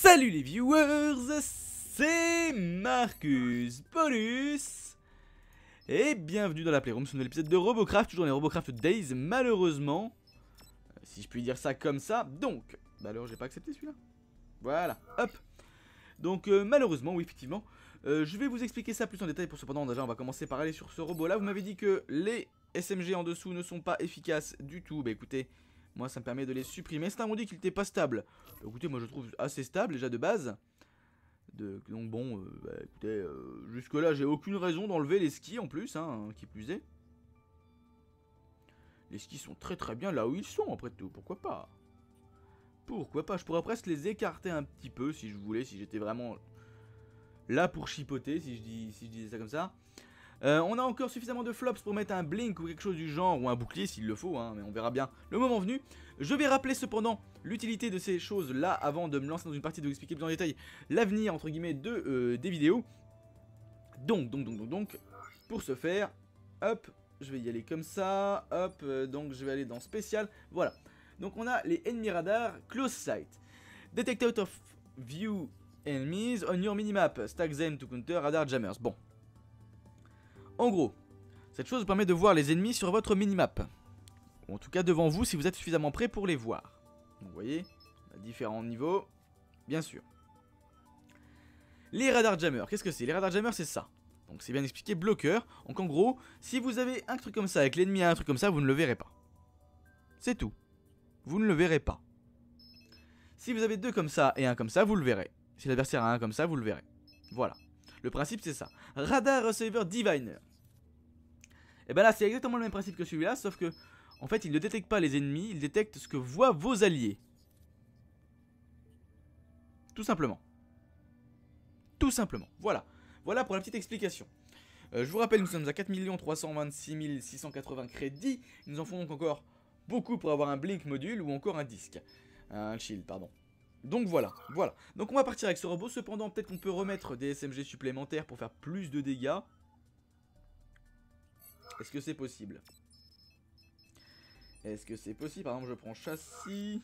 Salut les viewers, c'est Marcus Paulus et bienvenue dans la Playroom sur un nouvel épisode de Robocraft, toujours les Robocraft Days malheureusement, si je puis dire ça comme ça, donc, bah alors j'ai pas accepté celui-là, voilà, hop, donc malheureusement, oui effectivement, je vais vous expliquer ça plus en détail pour cependant déjà on va commencer par aller sur ce robot là, vous m'avez dit que les SMG en dessous ne sont pas efficaces du tout, bah écoutez, moi ça me permet de les supprimer, certains m'ont dit qu'il n'était pas stable, bah, écoutez moi je trouve assez stable déjà de base. Donc bon, bah, écoutez, jusque là j'ai aucune raison d'enlever les skis en plus, hein, qui plus est. Les skis sont très bien là où ils sont après tout, pourquoi pas. Pourquoi pas, je pourrais presque les écarter un petit peu si je voulais, si j'étais vraiment là pour chipoter, si je disais ça comme ça. On a encore suffisamment de flops pour mettre un blink ou quelque chose du genre, ou un bouclier s'il le faut, hein, mais on verra bien le moment venu. Je vais rappeler cependant l'utilité de ces choses là avant de me lancer dans une partie de vous expliquer plus en détail l'avenir entre guillemets des vidéos. Donc, pour ce faire, hop, je vais y aller comme ça, hop, donc je vais aller dans spécial, voilà. Donc on a les enemy radar, close sight, detect out of view enemies on your minimap, stack them to counter radar jammers, bon. En gros, cette chose vous permet de voir les ennemis sur votre minimap. Ou en tout cas devant vous si vous êtes suffisamment prêt pour les voir. Donc vous voyez, à différents niveaux, bien sûr. Les radar jammers, qu'est-ce que c'est? Les radar jammers c'est ça. Donc c'est bien expliqué, bloqueur. Donc en gros, si vous avez un truc comme ça avec l'ennemi a un truc comme ça, vous ne le verrez pas. C'est tout. Vous ne le verrez pas. Si vous avez deux comme ça et un comme ça, vous le verrez. Si l'adversaire a un comme ça, vous le verrez. Voilà. Le principe c'est ça. Radar Receiver Diviner. Et ben là c'est exactement le même principe que celui-là, sauf que en fait il ne détecte pas les ennemis, il détecte ce que voient vos alliés. Tout simplement. Tout simplement. Voilà. Voilà pour la petite explication. Je vous rappelle, nous sommes à 4 326 680 crédits. Il nous en faut donc encore beaucoup pour avoir un blink module ou encore un disque. Un shield, pardon. Donc voilà, voilà. Donc on va partir avec ce robot. Cependant, peut-être qu'on peut remettre des SMG supplémentaires pour faire plus de dégâts. Est-ce que c'est possible? Est-ce que c'est possible? Par exemple, je prends châssis.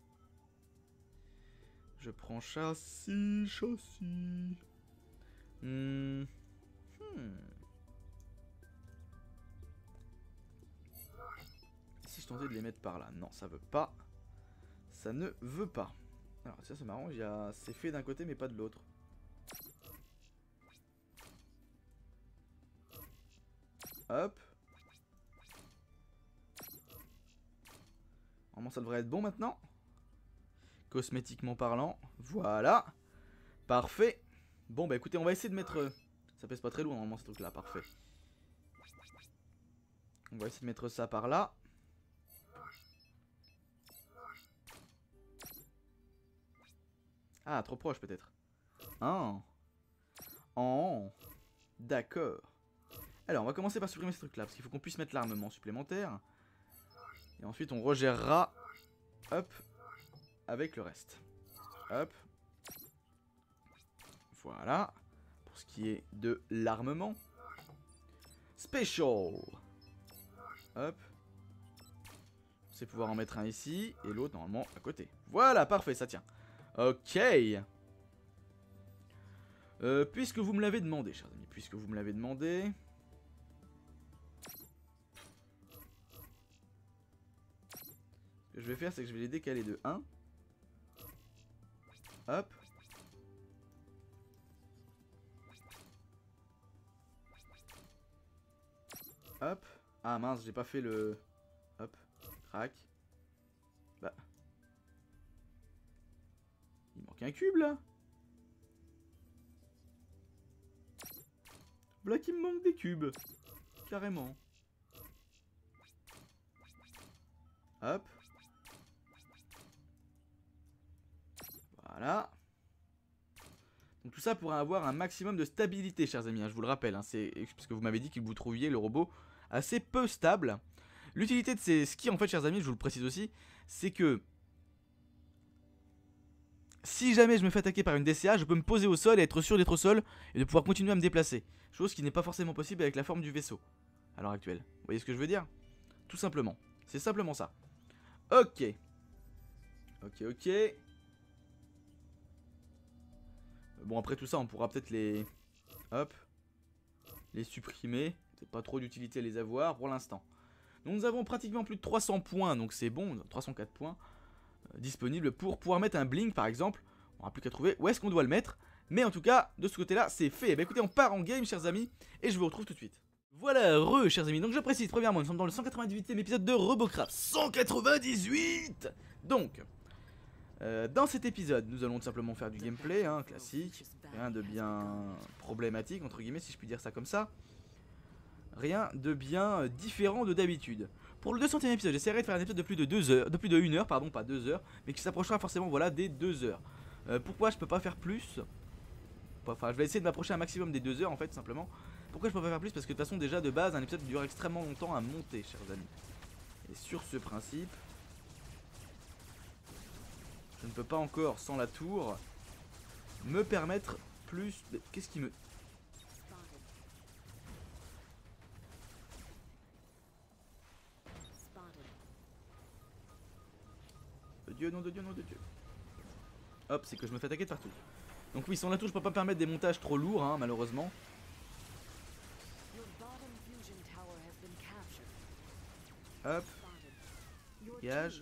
Je prends châssis. Si je tentais de les mettre par là? Non, ça veut pas. Ça ne veut pas. Alors ça c'est marrant, c'est fait d'un côté mais pas de l'autre. Hop. Normalement ça devrait être bon maintenant. Cosmétiquement parlant. Voilà. Parfait. Bon bah écoutez, on va essayer de mettre... Ça pèse pas très lourd normalement ce truc là, parfait. On va essayer de mettre ça par là. Ah, trop proche peut-être. Ah. Oh. D'accord. Alors, on va commencer par supprimer ce truc là, parce qu'il faut qu'on puisse mettre l'armement supplémentaire. Et ensuite, on regérera, hop, avec le reste. Hop. Voilà. Pour ce qui est de l'armement. Special. Hop. C'est pouvoir en mettre un ici, et l'autre normalement à côté. Voilà, parfait, ça tient. Ok. Puisque vous me l'avez demandé, chers amis, puisque vous me l'avez demandé... Ce que je vais faire, c'est que je vais les décaler de 1. Hop. Hop. Ah mince, j'ai pas fait le... Hop. Crac. Bah. Il manque un cube là. Voilà qu'il me manque des cubes. Carrément. Hop. Voilà. Donc tout ça pour avoir un maximum de stabilité, chers amis, hein, je vous le rappelle, hein, c'est parce que vous m'avez dit que vous trouviez le robot assez peu stable. L'utilité de ces skis, en fait, chers amis, je vous le précise aussi, c'est que si jamais je me fais attaquer par une DCA, je peux me poser au sol et être sûr d'être au sol et de pouvoir continuer à me déplacer. Chose qui n'est pas forcément possible avec la forme du vaisseau à l'heure actuelle. Vous voyez ce que je veux dire? Tout simplement. C'est simplement ça. Ok. Ok. Bon après tout ça on pourra peut-être les... Hop. Les supprimer. C'est pas trop d'utilité à les avoir pour l'instant. Donc nous avons pratiquement plus de 300 points, donc c'est bon, 304 points disponibles pour pouvoir mettre un blink par exemple. On n'aura plus qu'à trouver où est-ce qu'on doit le mettre. Mais en tout cas, de ce côté-là, c'est fait. Eh bien, écoutez, on part en game, chers amis, et je vous retrouve tout de suite. Voilà, chers amis. Donc je précise, premièrement, nous sommes dans le 198e épisode de Robocraft. 198. Donc, dans cet épisode, nous allons tout simplement faire du gameplay, hein, classique. Rien de bien problématique, entre guillemets, si je puis dire ça comme ça. Rien de bien différent de d'habitude. Pour le 200e épisode, j'essaierai de faire un épisode de plus de 2 heures, de plus de 1 heure, pardon, pas 2 heures, mais qui s'approchera forcément, voilà, des 2 heures. Pourquoi je peux pas faire plus? Enfin, je vais essayer de m'approcher un maximum des 2 heures, en fait, tout simplement. Pourquoi je peux pas faire plus? Parce que de toute façon, déjà, de base, un épisode dure extrêmement longtemps à monter, chers amis. Et sur ce principe, je ne peux pas encore, sans la tour, me permettre plus... Qu'est-ce qui me... De Dieu, nom de Dieu, nom de Dieu. Hop, c'est que je me fais attaquer de partout. Donc oui, sans la tour, je peux pas permettre des montages trop lourds, hein, malheureusement. Hop. Dégage.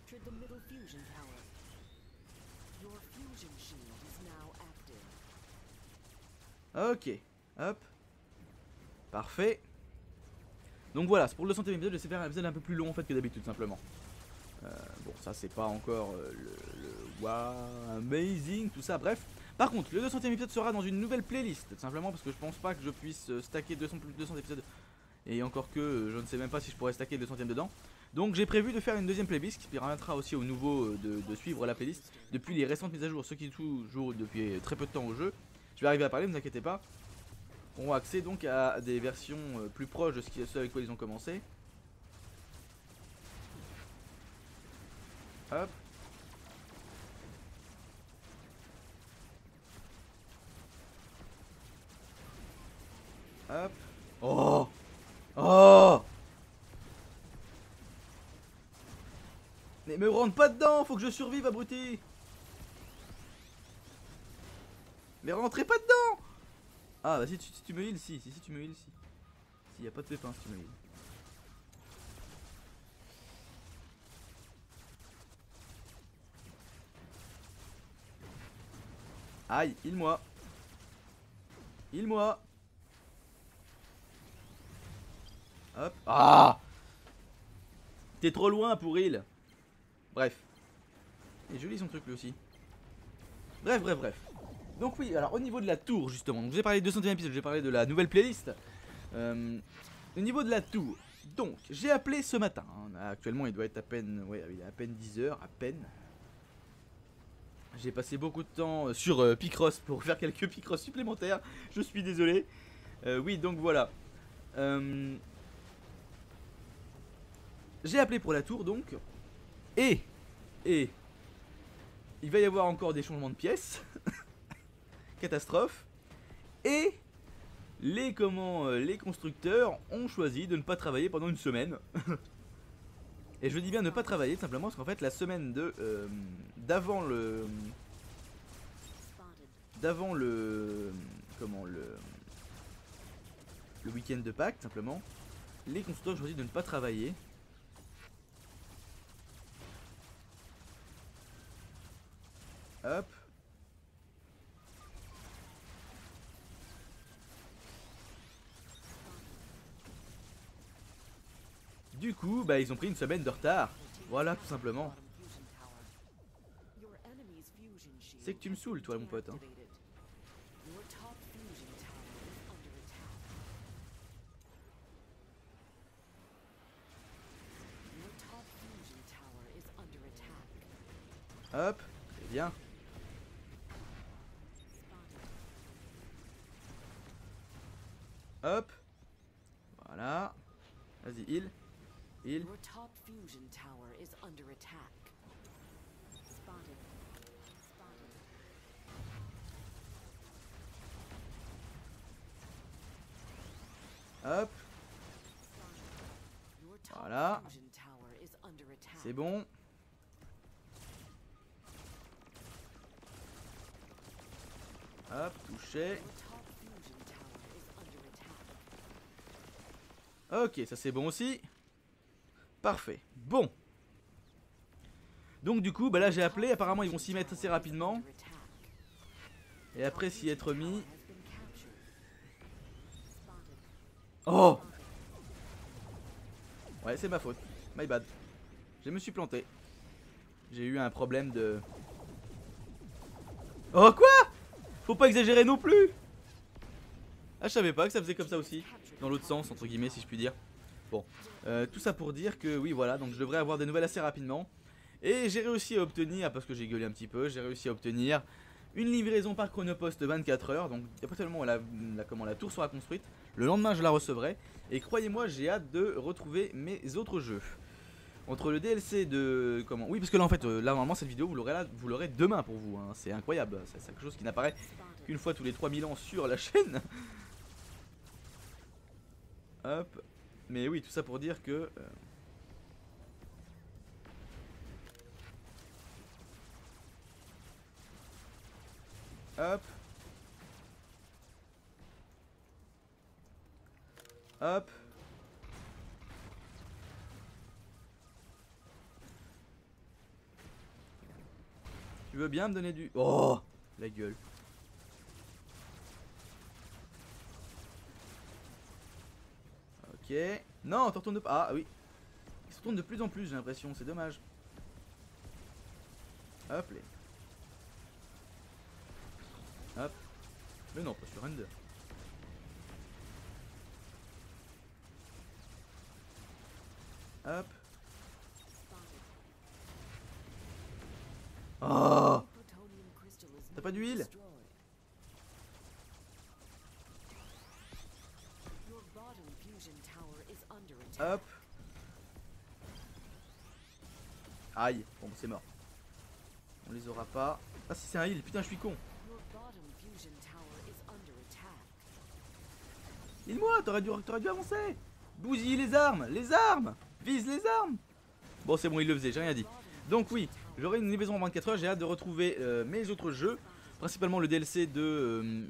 Ok. Hop. Parfait. Donc voilà, c'est pour le 200e épisode, je vais faire un épisode un peu plus long en fait que d'habitude, simplement. Bon, ça c'est pas encore le wow, amazing, tout ça, bref. Par contre, le 200e épisode sera dans une nouvelle playlist, tout simplement parce que je pense pas que je puisse stacker 200 épisodes. Et encore que je ne sais même pas si je pourrais stacker le 200e dedans. Donc j'ai prévu de faire une deuxième playlist qui permettra aussi aux nouveaux de suivre la playlist depuis les récentes mises à jour, ceux qui jouent depuis très peu de temps au jeu. Je vais arriver à parler, ne vous inquiétez pas. On aura accès donc à des versions plus proches de ceux avec quoi ils ont commencé. Hop. Hop. Oh. Oh. Mais me rentre pas dedans, faut que je survive, abruti. Mais rentrez pas dedans. Ah bah si tu me heal, si tu me heal, si. Si, y a pas de pépin si tu me heal. Aïe, heal-moi. Heal-moi. Hop. Ah. T'es trop loin pour heal. Bref. Il est joli son truc lui aussi. Bref. Donc oui, alors au niveau de la tour justement, donc j'ai parlé de 200e épisode, j'ai parlé de la nouvelle playlist. Au niveau de la tour, donc j'ai appelé ce matin, hein, actuellement il doit être à peine, ouais, il est à peine 10 h, à peine. J'ai passé beaucoup de temps sur Picross pour faire quelques Picross supplémentaires, je suis désolé. Oui, donc voilà. J'ai appelé pour la tour donc, et il va y avoir encore des changements de pièces. Catastrophe. Et les constructeurs ont choisi de ne pas travailler pendant une semaine. Et je dis bien ne pas travailler simplement parce qu'en fait la semaine d'avant le week-end de Pâques simplement, les constructeurs ont choisi de ne pas travailler. Hop. Du coup, bah ils ont pris une semaine de retard. Voilà, tout simplement. C'est que tu me saoules, toi, mon pote. Hein. Hop, c'est bien. Hop. Voilà. Vas-y, heal. Heal. Hop. Voilà. C'est bon. Hop, touché. Ok, ça c'est bon aussi. Parfait. Bon. Donc du coup, bah là j'ai appelé. Apparemment ils vont s'y mettre assez rapidement. Et après s'y être mis. Oh! Ouais, c'est ma faute. My bad. Je me suis planté. J'ai eu un problème de... Oh quoi? Faut pas exagérer non plus. Ah, je savais pas que ça faisait comme ça aussi. Dans l'autre sens, entre guillemets, si je puis dire. Bon, tout ça pour dire que oui, voilà, donc je devrais avoir des nouvelles assez rapidement. Et j'ai réussi à obtenir, parce que j'ai gueulé un petit peu, j'ai réussi à obtenir une livraison par Chronopost 24 heures. Donc, à partir du moment où la tour sera construite, le lendemain je la recevrai. Et croyez-moi, j'ai hâte de retrouver mes autres jeux. Entre le DLC de... Comment? Oui, parce que là en fait, là normalement cette vidéo vous l'aurez demain pour vous, hein. C'est incroyable, c'est quelque chose qui n'apparaît qu'une fois tous les 3000 ans sur la chaîne. Hop. Mais oui, tout ça pour dire que... Hop. Hop. Tu veux bien me donner du... Oh, la gueule. Ok. Non, t'en retournes de... Ah oui. Il se retourne de plus en plus, j'ai l'impression, c'est dommage. Hop les. Hop. Mais non, pas sur Render. Hop. Oh. T'as pas d'huile? Hop. Aïe, bon c'est mort. On les aura pas. Ah si c'est un heal, putain je suis con. Heal-moi, t'aurais dû avancer. Bousille les armes, vise les armes. Bon c'est bon, il le faisait, j'ai rien dit. Donc oui, j'aurai une livraison en 24 heures, j'ai hâte de retrouver mes autres jeux. Principalement le DLC de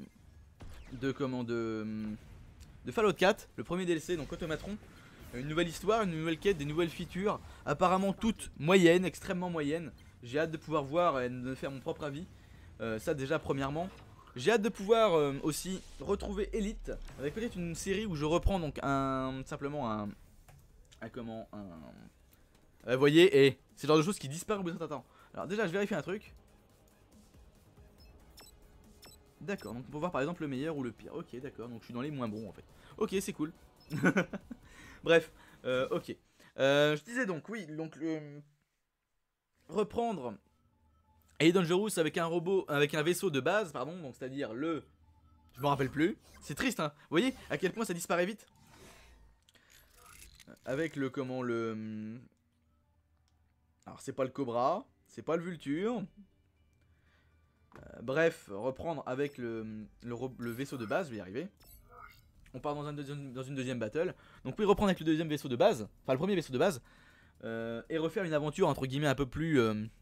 Fallout 4, le premier DLC, donc Automatron. Une nouvelle histoire, une nouvelle quête, des nouvelles features, apparemment toutes moyennes, extrêmement moyennes. J'ai hâte de pouvoir voir et de faire mon propre avis. Ça déjà premièrement. J'ai hâte de pouvoir aussi retrouver Elite, avec peut-être une série où je reprends donc simplement un vous voyez, et c'est le genre de choses qui disparaît au bout d'un certain temps. Alors déjà je vérifie un truc. D'accord, donc on peut voir par exemple le meilleur ou le pire. Ok, d'accord, donc je suis dans les moins bons en fait. Ok, c'est cool. Bref, ok. Je disais donc, oui, donc reprendre Elite Dangerous avec un robot, avec un vaisseau de base, pardon, donc c'est-à-dire le... Je me rappelle plus. C'est triste, hein. Vous voyez à quel point ça disparaît vite. Avec le, comment, le... Alors c'est pas le Cobra, c'est pas le Vulture. Bref, reprendre avec le vaisseau de base, je vais y arriver. On part dans une deuxième battle. Donc oui, reprendre avec le deuxième vaisseau de base, enfin le premier vaisseau de base, et refaire une aventure entre guillemets un peu plus...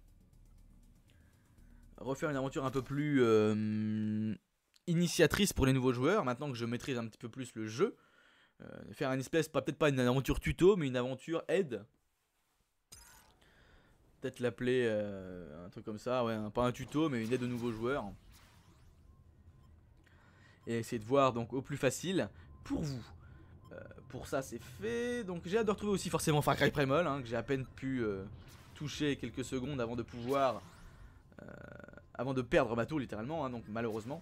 initiatrice pour les nouveaux joueurs, maintenant que je maîtrise un petit peu plus le jeu. Faire une espèce, peut-être pas une aventure tuto, mais une aventure aide. Peut-être l'appeler un truc comme ça, ouais, pas un tuto, mais une aide aux nouveaux joueurs. Et essayer de voir donc au plus facile pour vous. Pour ça c'est fait, donc j'ai hâte de retrouver aussi forcément Far Cry Primal, hein, que j'ai à peine pu toucher quelques secondes avant de pouvoir... avant de perdre ma tour littéralement, hein, donc malheureusement.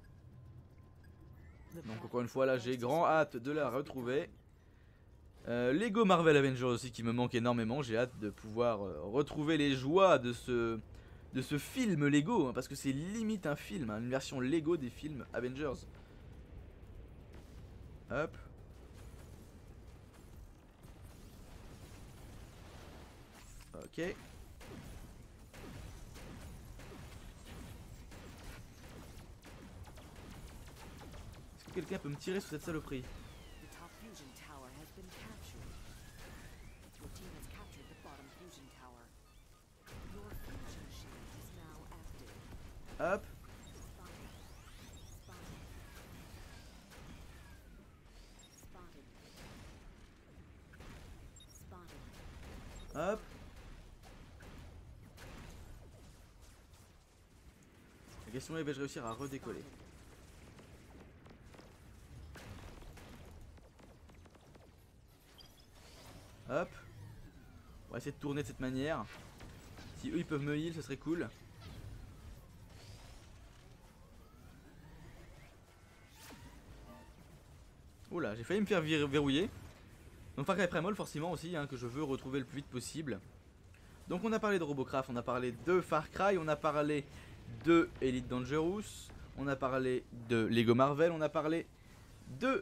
Donc encore une fois là j'ai grand hâte de la retrouver. Lego Marvel Avengers aussi qui me manque énormément. J'ai hâte de pouvoir retrouver les joies de ce film Lego, hein, parce que c'est limite un film, hein, une version Lego des films Avengers. Hop. Ok. Est-ce que quelqu'un peut me tirer sur cette saloperie? Hop. question est, vais-je réussir à redécoller? Hop. On va essayer de tourner de cette manière. Si eux ils peuvent me heal, ce serait cool. Oula, j'ai failli me faire verrouiller. Donc Far Cry Primal forcément aussi, hein, que je veux retrouver le plus vite possible. Donc on a parlé de Robocraft, on a parlé de Far Cry, on a parlé de Elite Dangerous, on a parlé de Lego Marvel, on a parlé de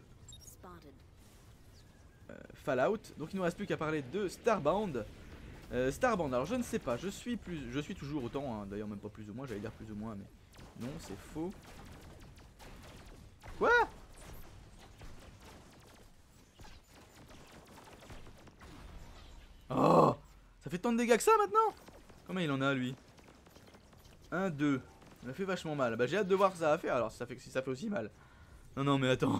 Fallout. Donc il nous reste plus qu'à parler de Starbound. Starbound, alors je ne sais pas, je suis toujours autant, hein, d'ailleurs même pas plus ou moins, j'allais dire plus ou moins, mais non, c'est faux. Quoi? Oh, ça fait tant de dégâts que ça maintenant? Combien il en a lui? 1, 2. Il m'a fait vachement mal. Bah j'ai hâte de voir ce que ça va faire alors si ça fait aussi mal. Non non mais attends.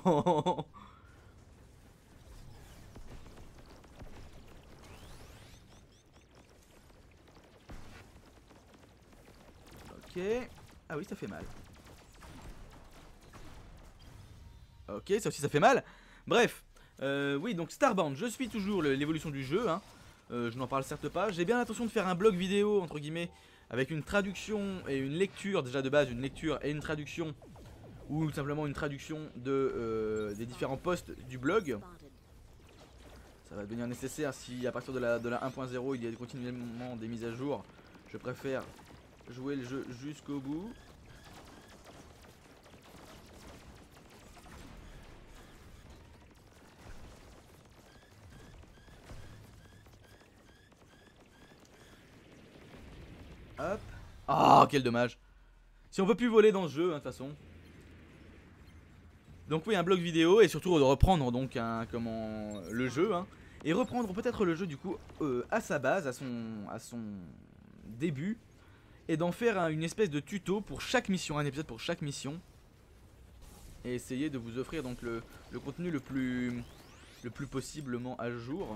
Ok. Ah oui ça fait mal. Ok ça aussi ça fait mal. Bref. Oui donc Starbound, je suis toujours l'évolution du jeu hein. Je n'en parle certes pas. J'ai bien l'intention de faire un blog vidéo entre guillemets avec une traduction et une lecture déjà de base, une lecture et une traduction ou tout simplement une traduction des différents posts du blog. Ça va devenir nécessaire si à partir de la 1.0 il y a continuellement des mises à jour. Je préfère jouer le jeu jusqu'au bout. Hop. Ah, quel dommage. Si on peut plus voler dans ce jeu, de toute façon. Donc oui, un blog vidéo et surtout de reprendre donc le jeu. Hein, et reprendre peut-être le jeu du coup à sa base, à son début. Et d'en faire une espèce de tuto pour chaque mission, un épisode pour chaque mission. Et essayer de vous offrir donc le contenu le plus possiblement à jour.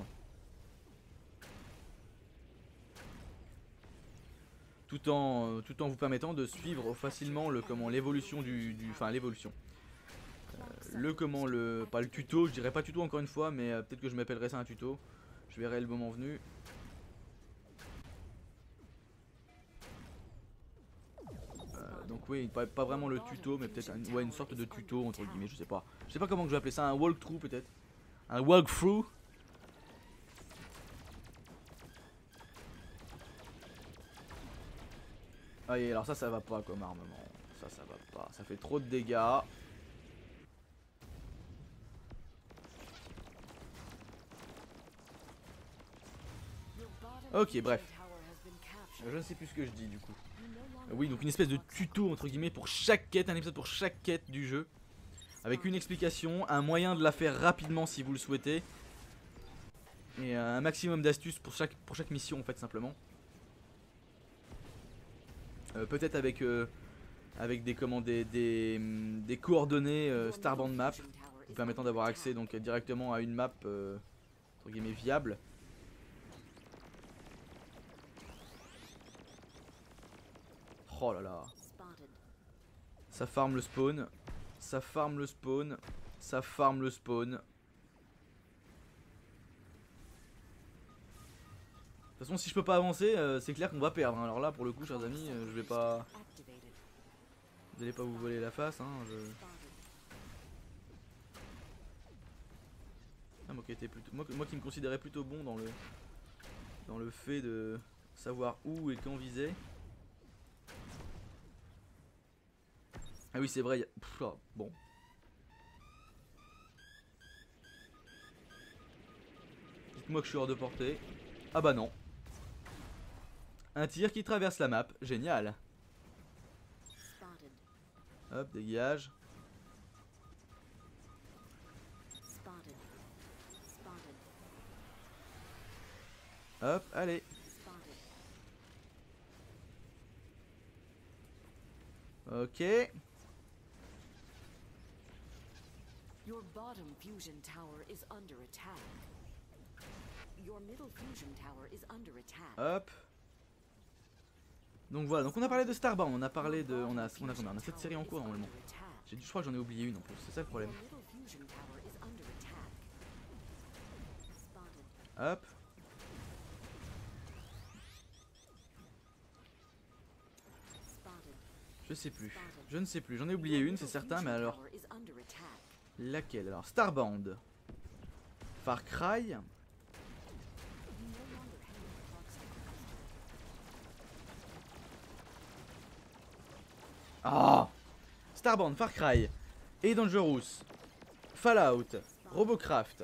Tout en vous permettant de suivre facilement l'évolution enfin l'évolution. Pas le tuto, je dirais pas tuto encore une fois, mais peut-être que je m'appellerai ça un tuto. Je verrai le moment venu. Donc oui, pas vraiment le tuto, mais peut-être une sorte de tuto entre guillemets, je sais pas. Je sais pas comment je vais appeler ça, un walkthrough peut-être. Un walkthrough. Ah et alors ça va pas comme armement. Ça va pas, ça fait trop de dégâts. Ok bref. Je ne sais plus ce que je dis du coup. Oui donc une espèce de tuto entre guillemets pour chaque quête, un épisode pour chaque quête du jeu. Avec une explication, un moyen de la faire rapidement si vous le souhaitez. Et un maximum d'astuces pour chaque mission en fait simplement. Peut-être avec des coordonnées Starbound Map vous permettant d'avoir accès donc directement à une map entre guillemets viable. Oh là là. Ça farm le spawn. Ça farm le spawn. Ça farm le spawn. De toute façon si je peux pas avancer c'est clair qu'on va perdre hein. Alors là pour le coup chers amis je vais pas... Vous allez pas vous voler la face hein Ah, moi qui me considérais plutôt bon dans le fait de savoir où et quand viser. Ah oui c'est vrai, bon. Dites-moi que je suis hors de portée. Ah bah non. Un tir qui traverse la map, génial. Hop, dégage. Hop, allez. Ok. Your bottom fusion tower is under attack. Your middle fusion tower is under attack. Hop. Donc voilà, donc on a parlé de Starbound, on a parlé de... On a combien? On a 7 séries en cours normalement. Je crois que j'en ai oublié une en plus, c'est ça le problème. Hop. Je sais plus. Je ne sais plus. J'en ai oublié une, c'est certain, mais alors... Laquelle? Alors, Starbound. Far Cry. Ah, Starbound, Far Cry. Et Dangerous. Fallout. Robocraft.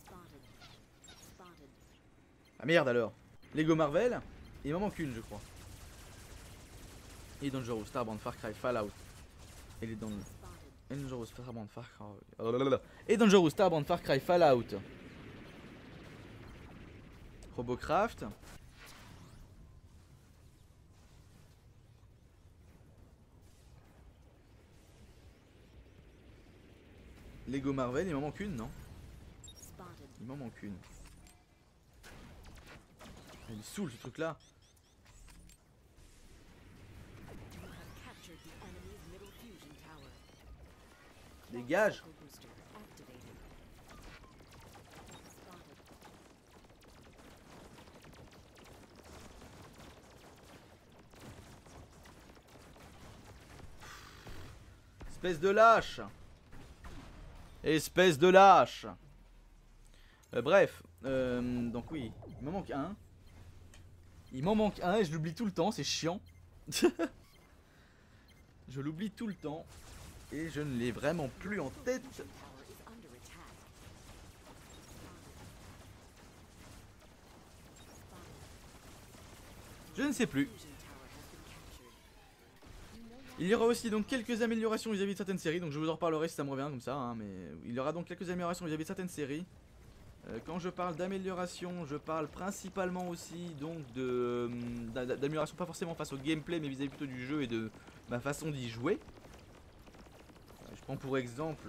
Ah merde alors. Lego Marvel. Et il m'en manque une, je crois. Et Dangerous, Starbound, Far Cry, Fallout. Elle est dans le... Dangerous, Starbound, Far Cry... Et Dangerous, Starbound, Far Cry, Fallout. Robocraft. Lego Marvel, il m'en manque une, non? Il m'en manque une. Il est saoul ce truc là. Dégage. Espèce de lâche. Espèce de lâche. Bref, donc oui, il m'en manque un. Il m'en manque un et je l'oublie tout le temps, c'est chiant. Je l'oublie tout le temps et je ne l'ai vraiment plus en tête. Je ne sais plus. Il y aura aussi donc quelques améliorations vis-à-vis de certaines séries, donc je vous en reparlerai si ça me revient comme ça, hein, mais il y aura donc quelques améliorations vis-à-vis de certaines séries. Quand je parle d'amélioration, je parle principalement aussi donc d'amélioration pas forcément face au gameplay, mais vis-à-vis plutôt du jeu et de ma façon d'y jouer. Je prends pour exemple...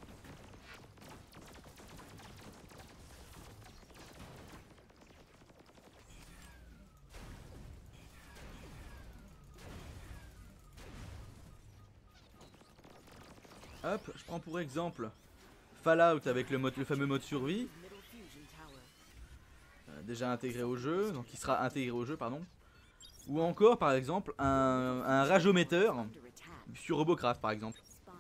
Hop, je prends pour exemple Fallout avec le fameux mode survie. Déjà intégré au jeu, donc il sera intégré au jeu, pardon. Ou encore par exemple un rageometteur sur Robocraft par exemple.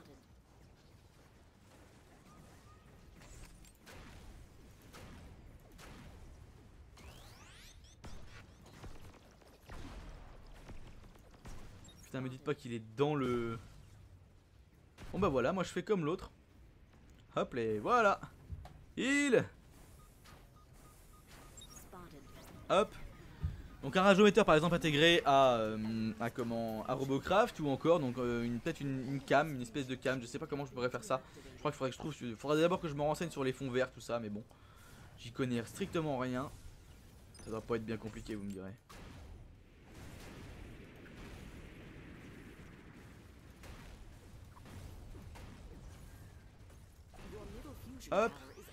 Putain, me dites pas qu'il est dans le... Bon bah voilà, moi je fais comme l'autre. Hop, et voilà. Il... Hop. Donc un rageometteur par exemple intégré à Robocraft, ou encore donc peut-être une cam, une espèce de cam, je sais pas comment je pourrais faire ça. Je crois qu'il faudrait que je trouve, il faudrait d'abord que je me renseigne sur les fonds verts, tout ça, mais bon, j'y connais strictement rien. Ça doit pas être bien compliqué, vous me direz. Hop.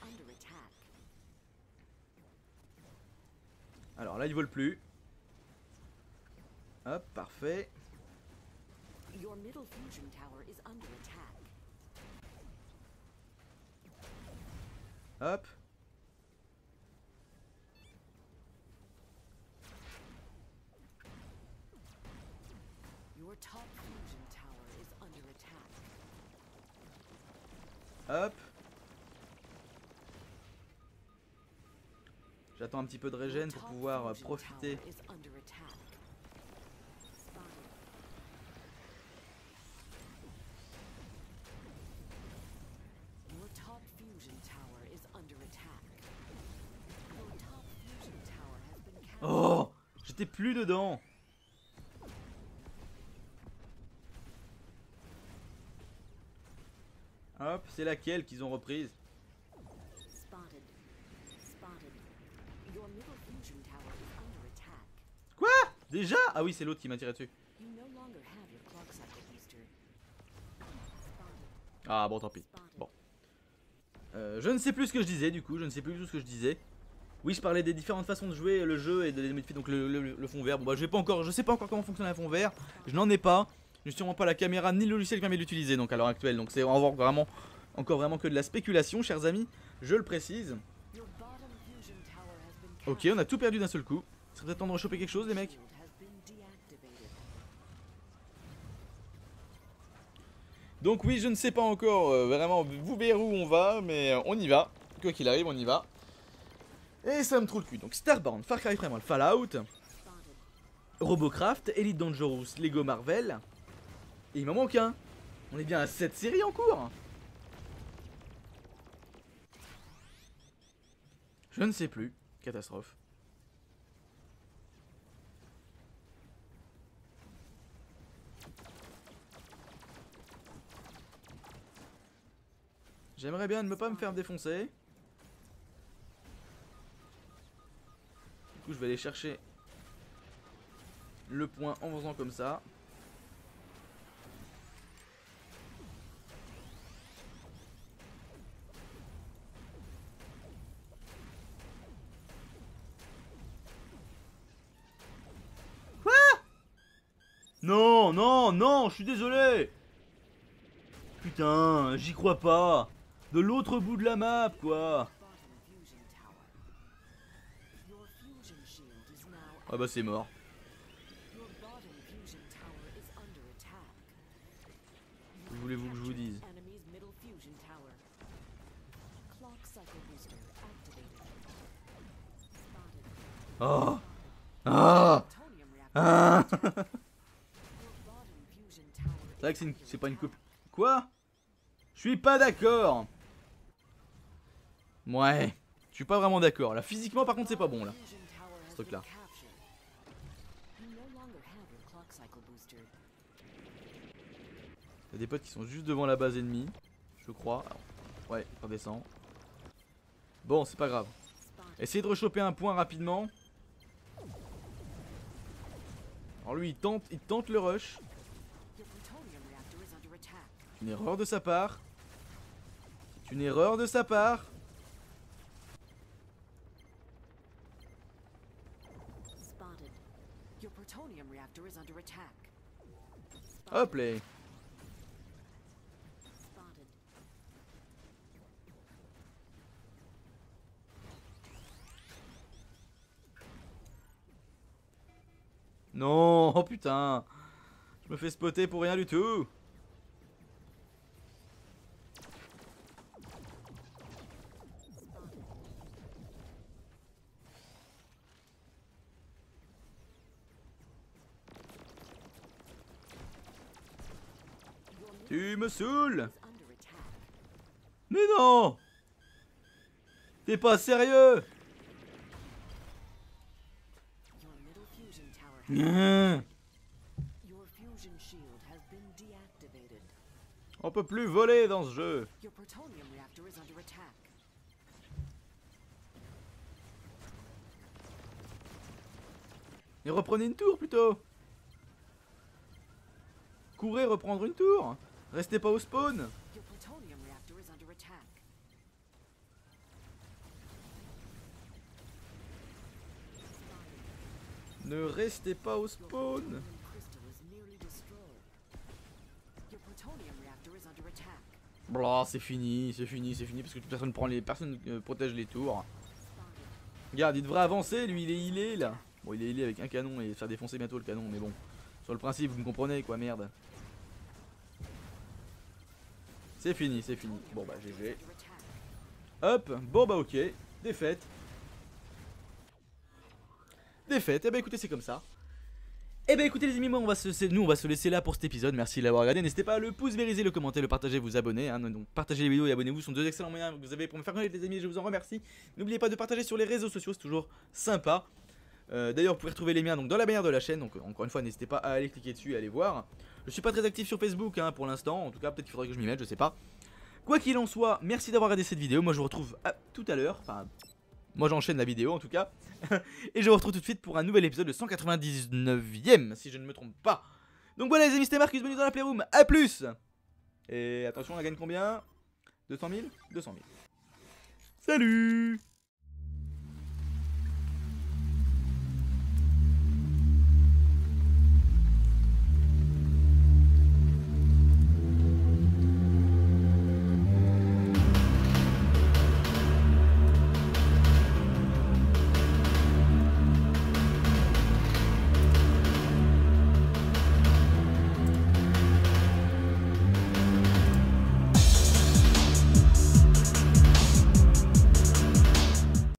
Alors là il vole plus. Hop, parfait. Hop. Hop. J'attends un petit peu de régène pour pouvoir profiter. Oh, j'étais plus dedans. Hop, c'est laquelle qu'ils ont reprise? Quoi? Déjà? Ah oui, c'est l'autre qui m'a tiré dessus. Ah bon, tant pis. Bon. Je ne sais plus ce que je disais du coup, je ne sais plus tout ce que je disais. Oui, je parlais des différentes façons de jouer le jeu et de les modifier. Donc le fond vert. Bon bah je sais pas encore comment fonctionne le fond vert. Je n'en ai pas. Je n'ai sûrement pas la caméra ni le logiciel qui permet de l'utiliser donc à l'heure actuelle. Donc c'est encore vraiment que de la spéculation, chers amis. Je le précise. Ok, on a tout perdu d'un seul coup. C'est peut-être temps de rechoper quelque chose, les mecs. Donc oui, je ne sais pas encore vraiment vous verrez où on va, mais on y va. Quoi qu'il arrive, on y va. Et ça me trouve le cul. Donc Starbound, Far Cry Primal, Fallout, Robocraft, Elite Dangerous, Lego Marvel. Et il m'en manque un. On est bien à 7 séries en cours. Je ne sais plus. Catastrophe. J'aimerais bien ne pas me faire défoncer. Du coup je vais aller chercher le point en faisant comme ça. Quoi? Non, non, non, je suis désolé. Putain, j'y crois pas. De l'autre bout de la map, quoi. Ah bah c'est mort. Que voulez-vous que je vous dise? Oh. Ah. Ah. C'est vrai que c'est pas une copie. Quoi? Je suis pas d'accord. Ouais. Je suis pas vraiment d'accord. Là, physiquement, par contre, c'est pas bon, là. Ce truc-là. Y'a des potes qui sont juste devant la base ennemie. Je crois. Alors, ouais, on descend. Bon, c'est pas grave. Essayez de rechoper un point rapidement. Alors lui, il tente le rush. Une erreur de sa part. C'est une erreur de sa part. Hop là. Non, oh putain. Je me fais spotter pour rien du tout. Tu me saoules. Mais non. T'es pas sérieux. On peut plus voler dans ce jeu. Et reprenez une tour plutôt. Courez reprendre une tour. Restez pas au spawn. Ne restez pas au spawn. Blah, c'est fini parce que personne protège les tours. Regarde, il devrait avancer, lui il est healé là. Bon, il est healé avec un canon et se faire défoncer bientôt le canon, mais bon. Sur le principe, vous me comprenez quoi, merde. C'est fini. Bon bah GG. Hop, bon bah ok, défaite. Et bah écoutez, c'est comme ça. Et bah écoutez les amis, moi on va se laisser là pour cet épisode. Merci de l'avoir regardé. N'hésitez pas à le pouce vériser, le commenter, le partager, vous abonner. Hein. Donc partagez les vidéos et abonnez-vous, ce sont deux excellents moyens que vous avez pour me faire connaître les amis. Je vous en remercie. N'oubliez pas de partager sur les réseaux sociaux, c'est toujours sympa. D'ailleurs vous pouvez retrouver les miens donc dans la bannière de la chaîne. Donc encore une fois, n'hésitez pas à aller cliquer dessus et à aller voir. Je suis pas très actif sur Facebook hein, pour l'instant. En tout cas peut-être qu'il faudrait que je m'y mette, je sais pas. Quoi qu'il en soit, merci d'avoir regardé cette vidéo. Moi je vous retrouve tout à l'heure. Enfin, moi j'enchaîne la vidéo en tout cas. Et je vous retrouve tout de suite pour un nouvel épisode, le 199ème si je ne me trompe pas. Donc voilà les amis, c'était Marcus, bienvenue dans la Playroom, à plus. Et attention, on gagne combien? 200 000 200 000. Salut.